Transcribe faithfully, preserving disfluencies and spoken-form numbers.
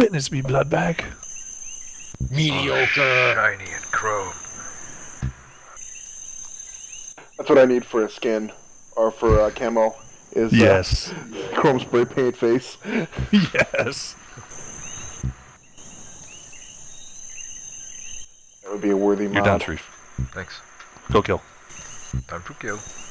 Witness me, Bloodbag. Mediocre. Shiny and chrome. That's what I need for a skin, or for uh, camo, is uh, Yes. chrome spray paint face. Yes. That would be a worthy mod. You're done, Sharif. Thanks. Go kill. Time to kill.